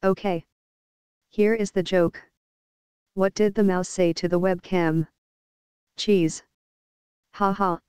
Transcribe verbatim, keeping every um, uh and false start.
Okay. Here is the joke. What did the mouse say to the webcam? Cheese. Ha ha.